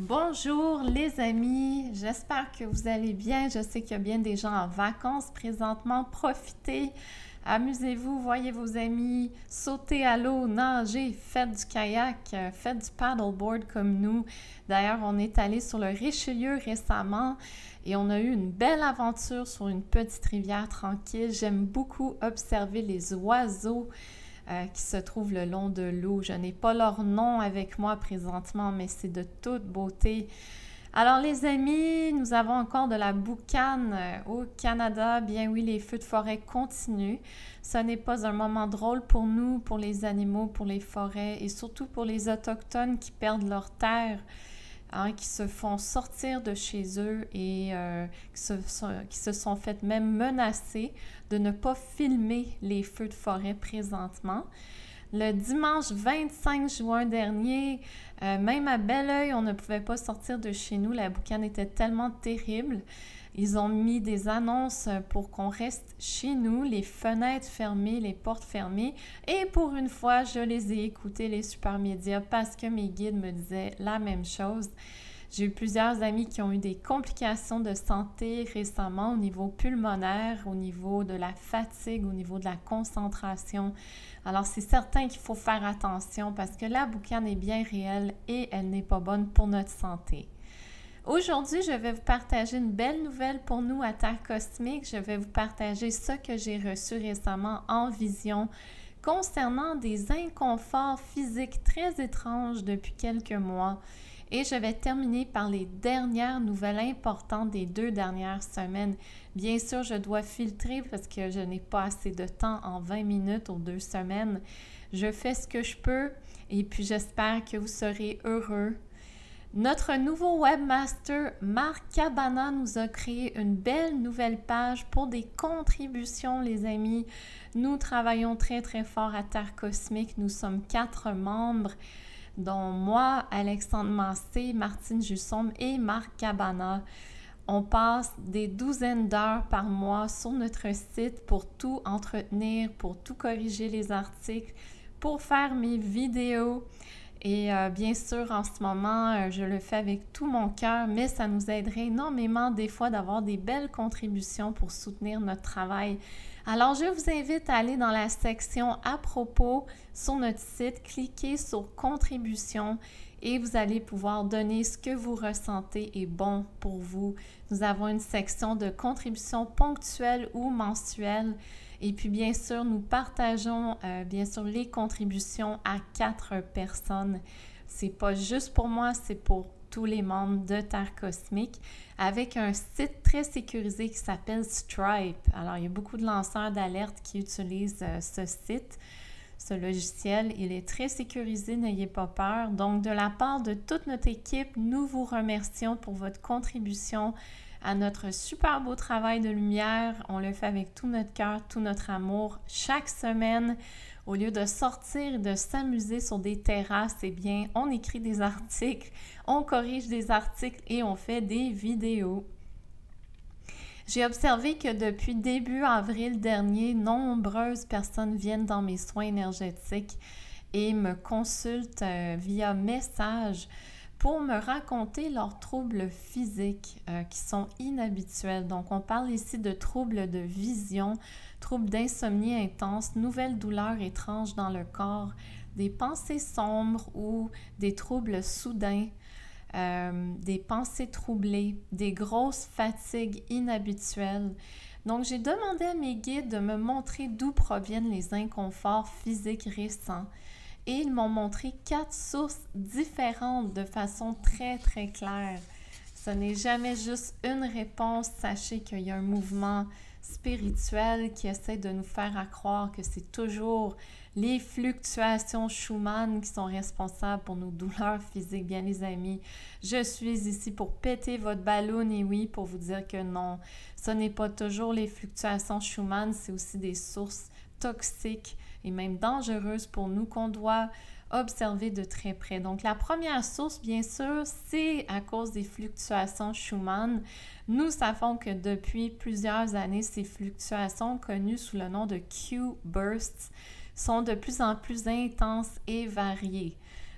Bonjour les amis, j'espère que vous allez bien. Je sais qu'il y a bien des gens en vacances présentement. Profitez, amusez-vous, voyez vos amis, sautez à l'eau, nagez, faites du kayak, faites du paddleboard comme nous. D'ailleurs, on est allé sur le Richelieu récemment et on a eu une belle aventure sur une petite rivière tranquille. J'aime beaucoup observer les oiseaux qui se trouvent le long de l'eau. Je n'ai pas leur nom avec moi présentement, mais c'est de toute beauté. Alors les amis, nous avons encore de la boucane au Canada. Bien oui, les feux de forêt continuent. Ce n'est pas un moment drôle pour nous, pour les animaux, pour les forêts et surtout pour les Autochtones qui perdent leur terre. Qui se font sortir de chez eux et qui se sont fait même menacer de ne pas filmer les feux de forêt présentement. Le dimanche 25 juin dernier, même à Belleuil, on ne pouvait pas sortir de chez nous. La boucane était tellement terrible. Ils ont mis des annonces pour qu'on reste chez nous, les fenêtres fermées, les portes fermées. Et pour une fois, je les ai écoutés, les super médias, parce que mes guides me disaient la même chose. J'ai eu plusieurs amis qui ont eu des complications de santé récemment au niveau pulmonaire, au niveau de la fatigue, au niveau de la concentration. Alors, c'est certain qu'il faut faire attention parce que la boucane est bien réelle et elle n'est pas bonne pour notre santé. Aujourd'hui, je vais vous partager une belle nouvelle pour nous à Terre Cosmique. Je vais vous partager ce que j'ai reçu récemment en vision concernant des inconforts physiques très étranges depuis quelques mois. Et je vais terminer par les dernières nouvelles importantes des 2 dernières semaines. Bien sûr, je dois filtrer parce que je n'ai pas assez de temps en 20 minutes aux 2 semaines. Je fais ce que je peux et puis j'espère que vous serez heureux. Notre nouveau webmaster, Marc Cabana, nous a créé une belle nouvelle page pour des contributions, les amis. Nous travaillons très, très fort à Terre Cosmique. Nous sommes 4 membres, dont moi, Alexandre Massé, Martine Jusson et Marc Cabana. On passe des douzaines d'heures par mois sur notre site pour tout entretenir, pour tout corriger les articles, pour faire mes vidéos. Et bien sûr, en ce moment, je le fais avec tout mon cœur, mais ça nous aiderait énormément des fois d'avoir des belles contributions pour soutenir notre travail. Alors, je vous invite à aller dans la section « À propos » sur notre site, cliquez sur « Contributions » et vous allez pouvoir donner ce que vous ressentez est bon pour vous. Nous avons une section de contributions ponctuelles ou mensuelles. Et puis, bien sûr, nous partageons, bien sûr, les contributions à 4 personnes. C'est pas juste pour moi, c'est pour tous les membres de Terre Cosmique, avec un site très sécurisé qui s'appelle Stripe. Alors, il y a beaucoup de lanceurs d'alerte qui utilisent ce site, ce logiciel. Il est très sécurisé, n'ayez pas peur. Donc, de la part de toute notre équipe, nous vous remercions pour votre contribution à notre super beau travail de lumière. On le fait avec tout notre cœur, tout notre amour. Chaque semaine, au lieu de sortir et de s'amuser sur des terrasses, eh bien, on écrit des articles, on corrige des articles et on fait des vidéos. J'ai observé que depuis début avril dernier, nombreuses personnes viennent dans mes soins énergétiques et me consultent via message pour me raconter leurs troubles physiques qui sont inhabituels. Donc, on parle ici de troubles de vision, troubles d'insomnie intense, nouvelles douleurs étranges dans le corps, des pensées sombres ou des troubles soudains, des pensées troublées, des grosses fatigues inhabituelles. Donc, j'ai demandé à mes guides de me montrer d'où proviennent les inconforts physiques récents. Et ils m'ont montré 4 sources différentes de façon très, très claire. Ce n'est jamais juste une réponse. Sachez qu'il y a un mouvement spirituel qui essaie de nous faire croire que c'est toujours les fluctuations Schumann qui sont responsables pour nos douleurs physiques. Bien les amis, je suis ici pour péter votre ballon et oui, pour vous dire que non, ce n'est pas toujours les fluctuations Schumann, c'est aussi des sources toxiques et même dangereuses pour nous qu'on doit observer de très près. Donc, la première source, bien sûr, c'est à cause des fluctuations Schumann. Nous savons que depuis plusieurs années, ces fluctuations connues sous le nom de Q-bursts sont de plus en plus intenses et variées.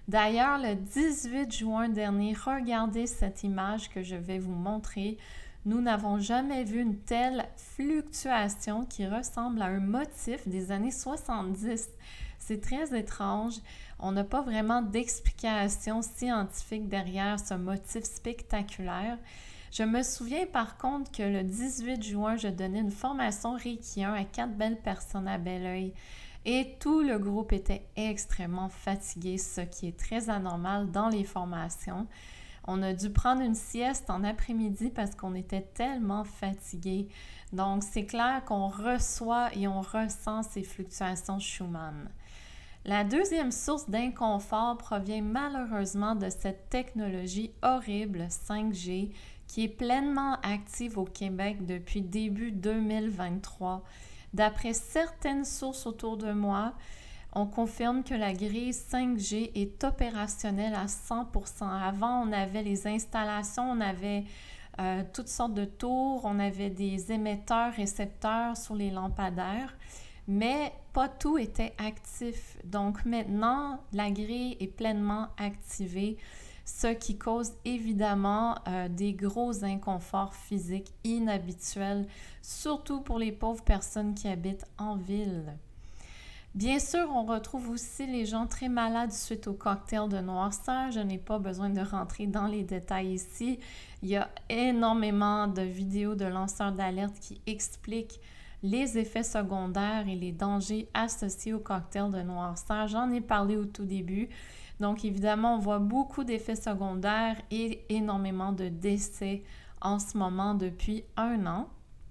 D'ailleurs, le 18 juin dernier, regardez cette image que je vais vous montrer. Nous n'avons jamais vu une telle fluctuation qui ressemble à un motif des années 70. C'est très étrange. On n'a pas vraiment d'explication scientifique derrière ce motif spectaculaire. Je me souviens par contre que le 18 juin, je donnais une formation Reiki 1 à 4 belles personnes à Belleuil et tout le groupe était extrêmement fatigué, ce qui est très anormal dans les formations. On a dû prendre une sieste en après-midi parce qu'on était tellement fatigués. Donc, c'est clair qu'on reçoit et on ressent ces fluctuations Schumann. La deuxième source d'inconfort provient malheureusement de cette technologie horrible 5G qui est pleinement active au Québec depuis début 2023. D'après certaines sources autour de moi, on confirme que la grille 5G est opérationnelle à 100%. Avant, on avait les installations, on avait toutes sortes de tours, on avait des émetteurs, récepteurs sur les lampadaires, mais pas tout était actif. Donc maintenant, la grille est pleinement activée, ce qui cause évidemment des gros inconforts physiques inhabituels, surtout pour les pauvres personnes qui habitent en ville. Bien sûr, on retrouve aussi les gens très malades suite au cocktail de noirceur. Je n'ai pas besoin de rentrer dans les détails ici. Il y a énormément de vidéos de lanceurs d'alerte qui expliquent les effets secondaires et les dangers associés au cocktail de noirceur. J'en ai parlé au tout début. Donc, évidemment, on voit beaucoup d'effets secondaires et énormément de décès en ce moment depuis 1 an.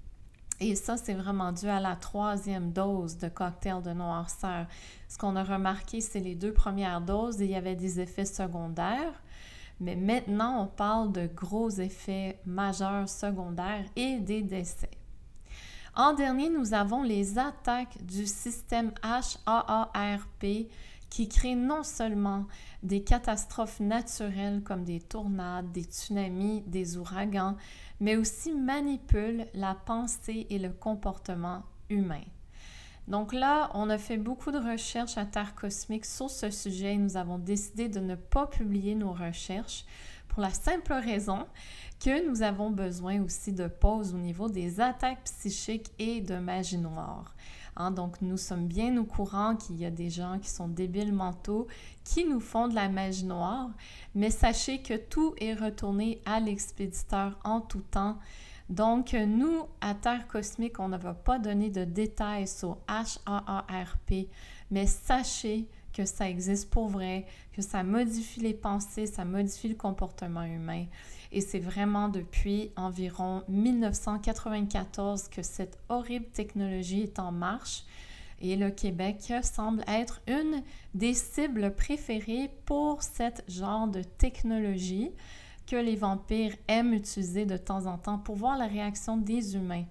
Et ça, c'est vraiment dû à la 3e dose de cocktail de noirceur. Ce qu'on a remarqué, c'est les 2 premières doses et il y avait des effets secondaires. Mais maintenant, on parle de gros effets majeurs secondaires et des décès. En dernier, nous avons les attaques du système HAARP qui créent non seulement des catastrophes naturelles comme des tornades, des tsunamis, des ouragans, mais aussi manipulent la pensée et le comportement humain. Donc là, on a fait beaucoup de recherches à Terre Cosmique sur ce sujet et nous avons décidé de ne pas publier nos recherches pour la simple raison que nous avons besoin aussi de pause au niveau des attaques psychiques et de magie noire. Donc, nous sommes bien au courant qu'il y a des gens qui sont débiles mentaux, qui nous font de la magie noire, mais sachez que tout est retourné à l'expéditeur en tout temps. Donc, nous, à Terre Cosmique, on ne va pas donner de détails sur HAARP, mais sachez que ça existe pour vrai, que ça modifie les pensées, ça modifie le comportement humain. Et c'est vraiment depuis environ 1994 que cette horrible technologie est en marche. Et le Québec semble être une des cibles préférées pour ce genre de technologie que les vampires aiment utiliser de temps en temps pour voir la réaction des humains.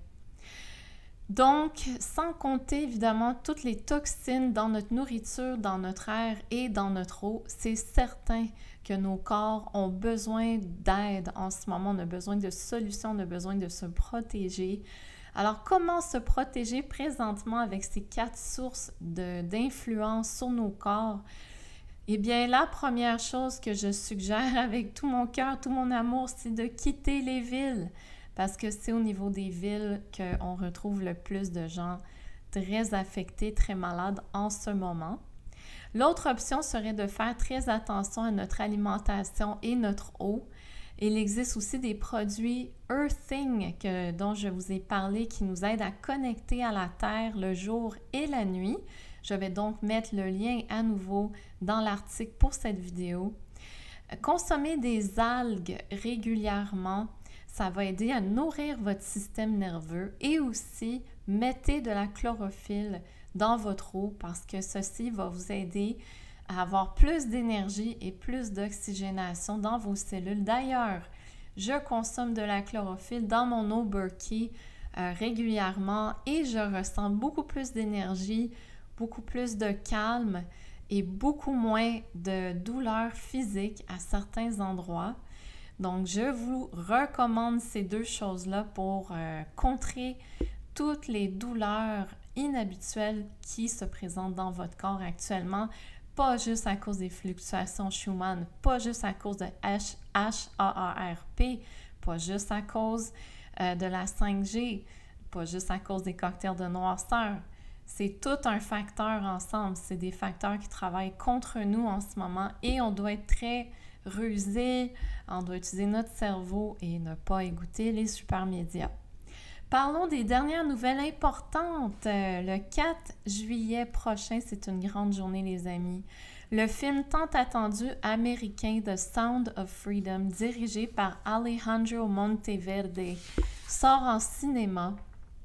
Donc, sans compter évidemment toutes les toxines dans notre nourriture, dans notre air et dans notre eau, c'est certain que nos corps ont besoin d'aide en ce moment, on a besoin de solutions, on a besoin de se protéger. Alors, comment se protéger présentement avec ces 4 sources d'influence sur nos corps? Eh bien, la première chose que je suggère avec tout mon cœur, tout mon amour, c'est de quitter les villes. Parce que c'est au niveau des villes qu'on retrouve le plus de gens très affectés, très malades en ce moment. L'autre option serait de faire très attention à notre alimentation et notre eau. Il existe aussi des produits Earthing dont je vous ai parlé qui nous aident à connecter à la Terre le jour et la nuit. Je vais donc mettre le lien à nouveau dans l'article pour cette vidéo. Consommer des algues régulièrement, ça va aider à nourrir votre système nerveux et aussi mettez de la chlorophylle dans votre eau parce que ceci va vous aider à avoir plus d'énergie et plus d'oxygénation dans vos cellules. D'ailleurs, je consomme de la chlorophylle dans mon eau Berkey régulièrement et je ressens beaucoup plus d'énergie, beaucoup plus de calme et beaucoup moins de douleurs physiques à certains endroits. Donc, je vous recommande ces 2 choses-là pour contrer toutes les douleurs inhabituelles qui se présentent dans votre corps actuellement pas juste à cause des fluctuations Schumann, pas juste à cause de HAARP, pas juste à cause de la 5G, pas juste à cause des cocktails de noirceur. C'est tout un facteur ensemble. C'est des facteurs qui travaillent contre nous en ce moment et on doit être très rusé, on doit utiliser notre cerveau et ne pas écouter les super médias. Parlons des dernières nouvelles importantes. Le 4 juillet prochain, c'est une grande journée, les amis. Le film tant attendu américain The Sound of Freedom, dirigé par Alejandro Monteverde, sort en cinéma.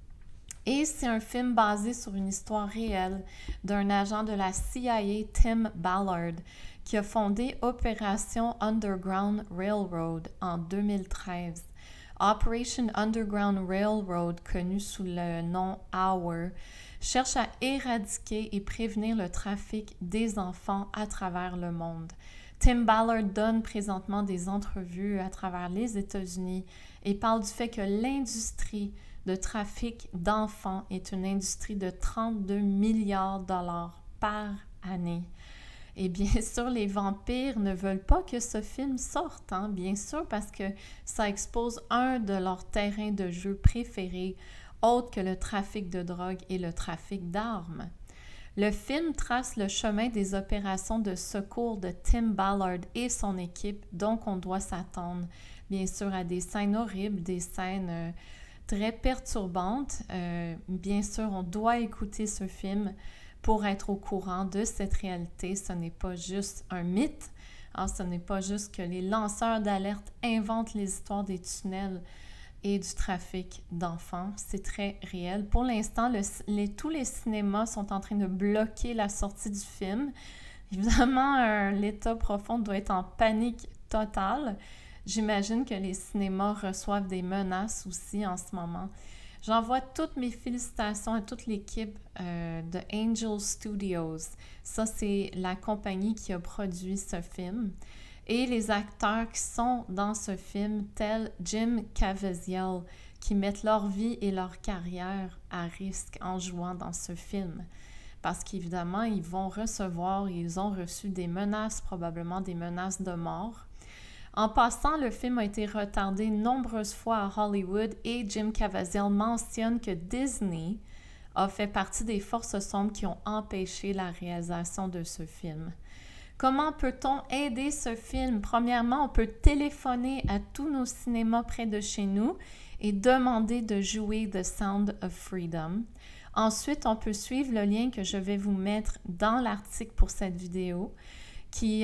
Et c'est un film basé sur une histoire réelle d'un agent de la CIA, Tim Ballard, qui a fondé Opération Underground Railroad en 2013. Operation Underground Railroad, connu sous le nom OUR, cherche à éradiquer et prévenir le trafic des enfants à travers le monde. Tim Ballard donne présentement des entrevues à travers les États-Unis et parle du fait que l'industrie de trafic d'enfants est une industrie de 32 milliards de dollars par année. Et bien sûr, les vampires ne veulent pas que ce film sorte, hein? Bien sûr, parce que ça expose un de leurs terrains de jeu préférés, autre que le trafic de drogue et le trafic d'armes. Le film trace le chemin des opérations de secours de Tim Ballard et son équipe, donc on doit s'attendre, bien sûr, à des scènes horribles, des scènes très perturbantes. Bien sûr, on doit écouter ce film pour être au courant de cette réalité. Ce n'est pas juste un mythe, hein, ce n'est pas juste que les lanceurs d'alerte inventent les histoires des tunnels et du trafic d'enfants. C'est très réel. Pour l'instant, tous les cinémas sont en train de bloquer la sortie du film. Évidemment, l'État profond doit être en panique totale. J'imagine que les cinémas reçoivent des menaces aussi en ce moment. J'envoie toutes mes félicitations à toute l'équipe de Angel Studios. Ça, c'est la compagnie qui a produit ce film. Et les acteurs qui sont dans ce film, tels Jim Caviezel, qui mettent leur vie et leur carrière à risque en jouant dans ce film. Parce qu'évidemment, ils ont reçu des menaces, probablement des menaces de mort. En passant, le film a été retardé nombreuses fois à Hollywood et Jim Caviezel mentionne que Disney a fait partie des forces sombres qui ont empêché la réalisation de ce film. Comment peut-on aider ce film? Premièrement, on peut téléphoner à tous nos cinémas près de chez nous et demander de jouer The Sound of Freedom. Ensuite, on peut suivre le lien que je vais vous mettre dans l'article pour cette vidéo qui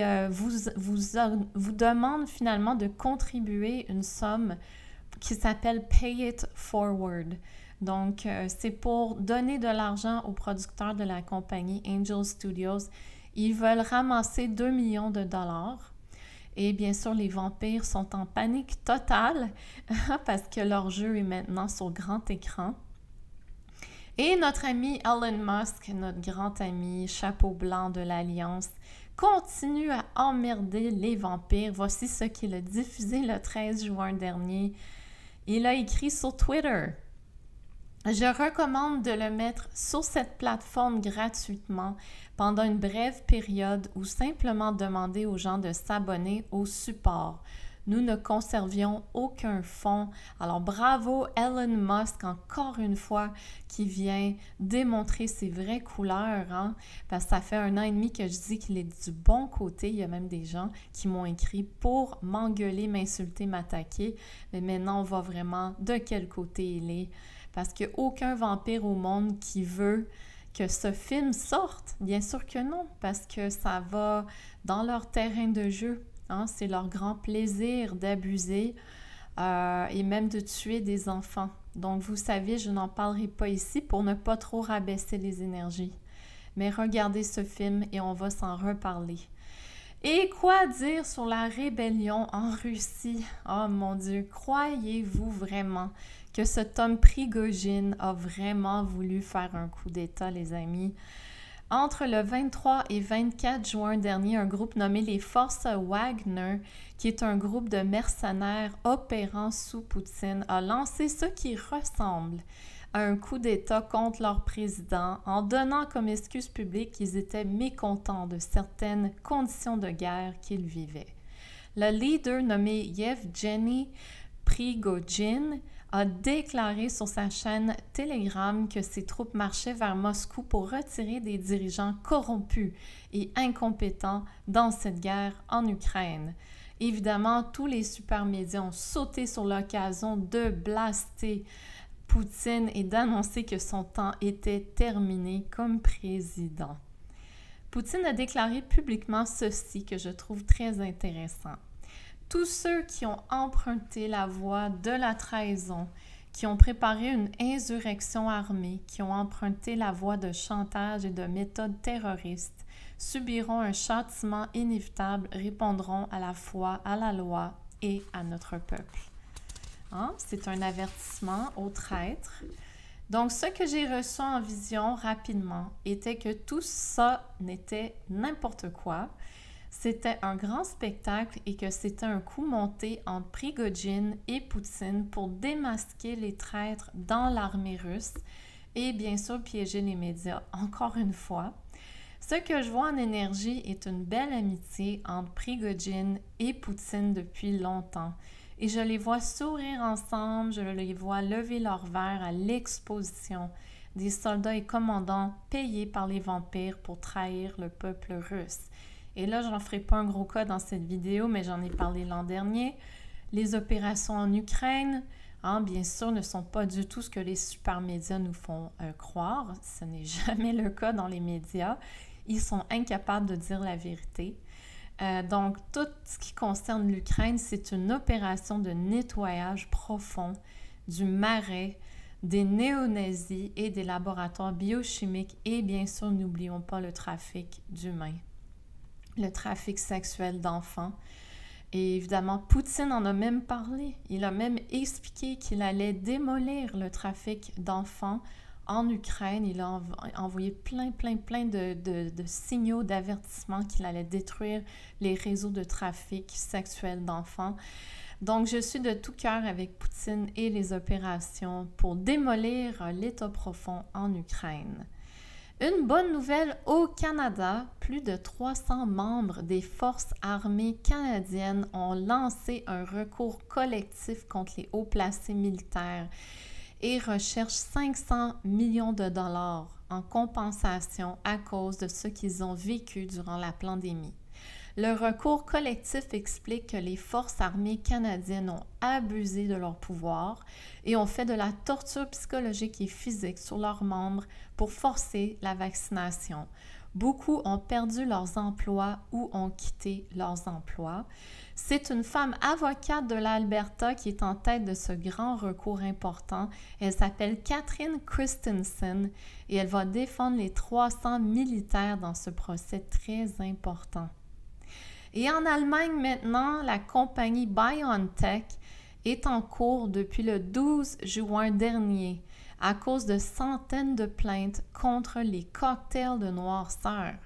vous demande finalement de contribuer une somme qui s'appelle Pay It Forward. Donc, c'est pour donner de l'argent aux producteurs de la compagnie Angel Studios. Ils veulent ramasser 2 millions de dollars. Et bien sûr, les vampires sont en panique totale parce que leur jeu est maintenant sur grand écran. Et notre ami Elon Musk, notre grand ami chapeau blanc de l'Alliance, continue à emmerder les vampires. Voici ce qu'il a diffusé le 13 juin dernier. Il a écrit sur Twitter: « Je recommande de le mettre sur cette plateforme gratuitement pendant une brève période ou simplement demander aux gens de s'abonner au support. Nous ne conservions aucun fonds. » Alors bravo Elon Musk encore une fois qui vient démontrer ses vraies couleurs, hein? Parce que ça fait 1 an et demi que je dis qu'il est du bon côté. Il y a même des gens qui m'ont écrit pour m'engueuler, m'insulter, m'attaquer. Mais maintenant, on voit vraiment de quel côté il est. Parce qu'il n'y a aucun vampire au monde qui veut que ce film sorte. Bien sûr que non, parce que ça va dans leur terrain de jeu. Hein, c'est leur grand plaisir d'abuser et même de tuer des enfants. Donc, vous savez, je n'en parlerai pas ici pour ne pas trop rabaisser les énergies. Mais regardez ce film et on va s'en reparler. Et quoi dire sur la rébellion en Russie? Oh mon Dieu, croyez-vous vraiment que cet homme Prigojine a vraiment voulu faire un coup d'État, les amis? Entre le 23 et 24 juin dernier, un groupe nommé les Forces Wagner, qui est un groupe de mercenaires opérant sous Poutine, a lancé ce qui ressemble un coup d'État contre leur président en donnant comme excuse publique qu'ils étaient mécontents de certaines conditions de guerre qu'ils vivaient. Le leader nommé Yevgeny Prigojine a déclaré sur sa chaîne Telegram que ses troupes marchaient vers Moscou pour retirer des dirigeants corrompus et incompétents dans cette guerre en Ukraine. Évidemment, tous les super médias ont sauté sur l'occasion de blaster Poutine et d'annoncer que son temps était terminé comme président. Poutine a déclaré publiquement ceci que je trouve très intéressant. Tous ceux qui ont emprunté la voie de la trahison, qui ont préparé une insurrection armée, qui ont emprunté la voie de chantage et de méthodes terroristes, subiront un châtiment inévitable, répondront à la foi, à la loi et à notre peuple. Hein? C'est un avertissement aux traîtres. Donc, ce que j'ai reçu en vision rapidement était que tout ça n'était n'importe quoi. C'était un grand spectacle et que c'était un coup monté entre Prigojine et Poutine pour démasquer les traîtres dans l'armée russe et bien sûr piéger les médias encore une fois. Ce que je vois en énergie est une belle amitié entre Prigojine et Poutine depuis longtemps. Et je les vois sourire ensemble, je les vois lever leur verre à l'exposition des soldats et commandants payés par les vampires pour trahir le peuple russe. Et là, je n'en ferai pas un gros cas dans cette vidéo, mais j'en ai parlé l'an dernier. Les opérations en Ukraine, bien sûr, ne sont pas du tout ce que les super médias nous font croire. Ce n'est jamais le cas dans les médias. Ils sont incapables de dire la vérité. Donc, tout ce qui concerne l'Ukraine, c'est une opération de nettoyage profond du marais, des néo-nazis et des laboratoires biochimiques et bien sûr, n'oublions pas le trafic d'humains, le trafic sexuel d'enfants. Et évidemment, Poutine en a même parlé. Il a même expliqué qu'il allait démolir le trafic d'enfants en Ukraine. Il a envoyé plein de signaux d'avertissement qu'il allait détruire les réseaux de trafic sexuel d'enfants. Donc, je suis de tout cœur avec Poutine et les opérations pour démolir l'État profond en Ukraine. Une bonne nouvelle au Canada, plus de 300 membres des forces armées canadiennes ont lancé un recours collectif contre les hauts placés militaires et recherchent 500 millions de dollars en compensation à cause de ce qu'ils ont vécu durant la pandémie. Le recours collectif explique que les forces armées canadiennes ont abusé de leur pouvoir et ont fait de la torture psychologique et physique sur leurs membres pour forcer la vaccination. Beaucoup ont perdu leurs emplois ou ont quitté leurs emplois. C'est une femme avocate de l'Alberta qui est en tête de ce grand recours important. Elle s'appelle Catherine Christensen et elle va défendre les 300 militaires dans ce procès très important. Et en Allemagne maintenant, la compagnie BioNTech est en cours depuis le 12 juin dernier à cause de centaines de plaintes contre les cocktails de noirceur.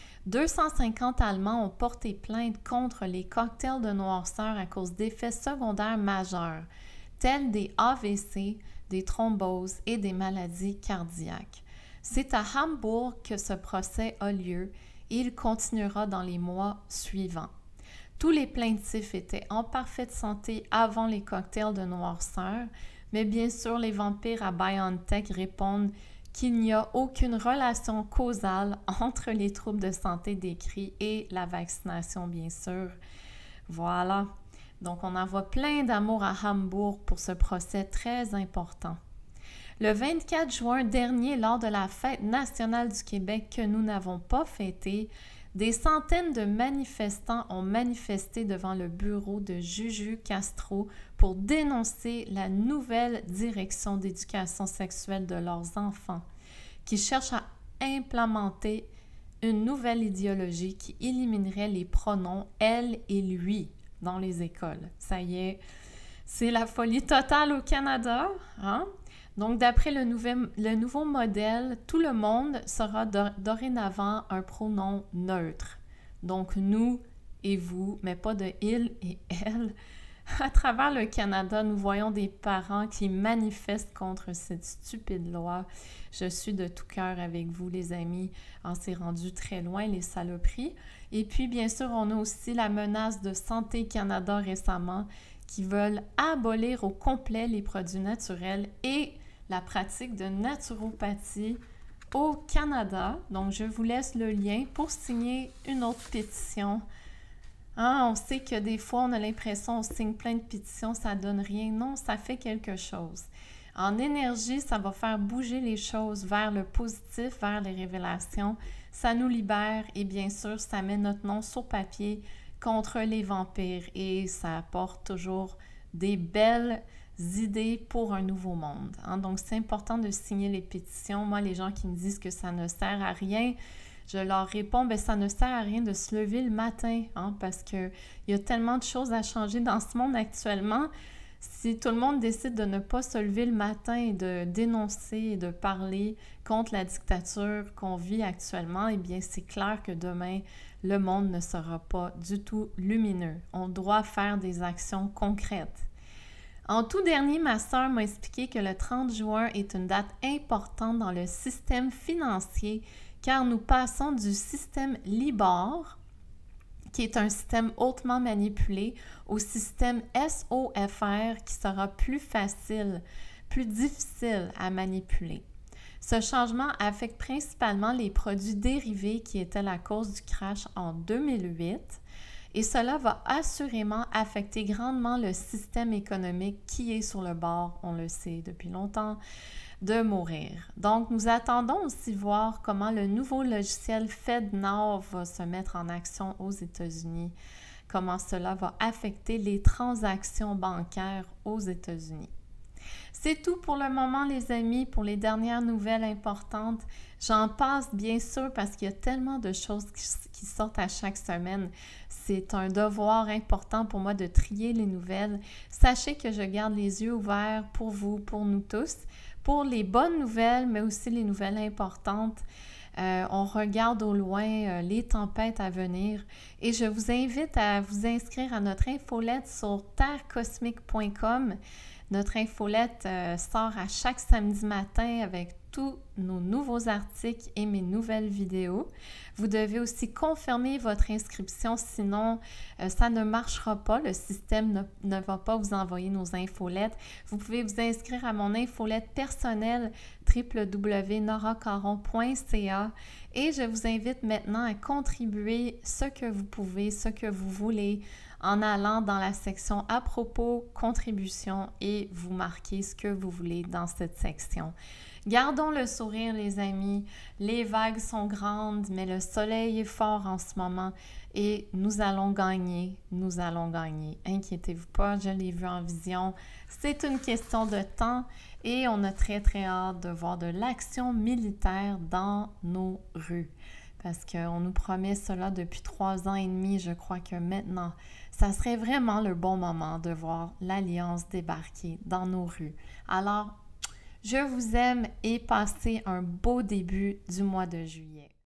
250 Allemands ont porté plainte contre les cocktails de noirceur à cause d'effets secondaires majeurs, tels des AVC, des thromboses et des maladies cardiaques. C'est à Hambourg que ce procès a lieu et il continuera dans les mois suivants. Tous les plaintifs étaient en parfaite santé avant les cocktails de noirceur, mais bien sûr, les vampires à BioNTech répondent qu'il n'y a aucune relation causale entre les troubles de santé décrits et la vaccination, bien sûr. Voilà. Donc, on envoie plein d'amour à Hambourg pour ce procès très important. Le 24 juin dernier, lors de la Fête nationale du Québec que nous n'avons pas fêtée, des centaines de manifestants ont manifesté devant le bureau de Juju Castro pour dénoncer la nouvelle direction d'éducation sexuelle de leurs enfants, qui cherche à implémenter une nouvelle idéologie qui éliminerait les pronoms « elle » et « lui » dans les écoles. Ça y est, c'est la folie totale au Canada, hein? Donc, d'après le nouveau modèle, tout le monde sera dorénavant un pronom neutre. Donc, nous et vous, mais pas de il et elle. À travers le Canada, nous voyons des parents qui manifestent contre cette stupide loi. Je suis de tout cœur avec vous, les amis. On s'est rendu très loin, les saloperies. Et puis, bien sûr, on a aussi la menace de Santé Canada récemment qui veulent abolir au complet les produits naturels et la pratique de naturopathie au Canada. Donc, je vous laisse le lien pour signer une autre pétition. Hein, on sait que des fois, on a l'impression qu'on signe plein de pétitions, ça donne rien. Non, ça fait quelque chose. En énergie, ça va faire bouger les choses vers le positif, vers les révélations. Ça nous libère et bien sûr, ça met notre nom sur papier contre les vampires et ça apporte toujours des belles idées pour un nouveau monde. Hein? Donc, c'est important de signer les pétitions. Moi, les gens qui me disent que ça ne sert à rien, je leur réponds, bien, ça ne sert à rien de se lever le matin, hein, parce qu'il y a tellement de choses à changer dans ce monde actuellement. Si tout le monde décide de ne pas se lever le matin et de dénoncer et de parler contre la dictature qu'on vit actuellement, eh bien, c'est clair que demain, le monde ne sera pas du tout lumineux. On doit faire des actions concrètes. En tout dernier, ma sœur m'a expliqué que le 30 juin est une date importante dans le système financier car nous passons du système Libor, qui est un système hautement manipulé, au système SOFR qui sera plus facile, plus difficile à manipuler. Ce changement affecte principalement les produits dérivés qui étaient la cause du crash en 2008 et cela va assurément affecter grandement le système économique qui est sur le bord, on le sait depuis longtemps, de mourir. Donc, nous attendons aussi voir comment le nouveau logiciel FedNow va se mettre en action aux États-Unis, comment cela va affecter les transactions bancaires aux États-Unis. C'est tout pour le moment, les amis, pour les dernières nouvelles importantes. J'en passe bien sûr parce qu'il y a tellement de choses qui sortent à chaque semaine. C'est un devoir important pour moi de trier les nouvelles. Sachez que je garde les yeux ouverts pour vous, pour nous tous, pour les bonnes nouvelles, mais aussi les nouvelles importantes. On regarde au loin les tempêtes à venir et je vous invite à vous inscrire à notre infolette sur terrecosmique.com. Notre infolette sort à chaque samedi matin avec tous nos nouveaux articles et mes nouvelles vidéos. Vous devez aussi confirmer votre inscription, sinon ça ne marchera pas. Le système ne va pas vous envoyer nos infolettes. Vous pouvez vous inscrire à mon infolette personnelle www.noracaron.ca et je vous invite maintenant à contribuer ce que vous pouvez, ce que vous voulez en allant dans la section à propos, contribution et vous marquez ce que vous voulez dans cette section. Gardons le sourire, les amis. Les vagues sont grandes, mais le soleil est fort en ce moment et nous allons gagner. Nous allons gagner. Inquiétez-vous pas, je l'ai vu en vision. C'est une question de temps et on a très, très hâte de voir de l'action militaire dans nos rues. Parce qu'on nous promet cela depuis 3 ans et demi. Je crois que maintenant, ça serait vraiment le bon moment de voir l'Alliance débarquer dans nos rues. Alors, je vous aime et passez un beau début du mois de juillet.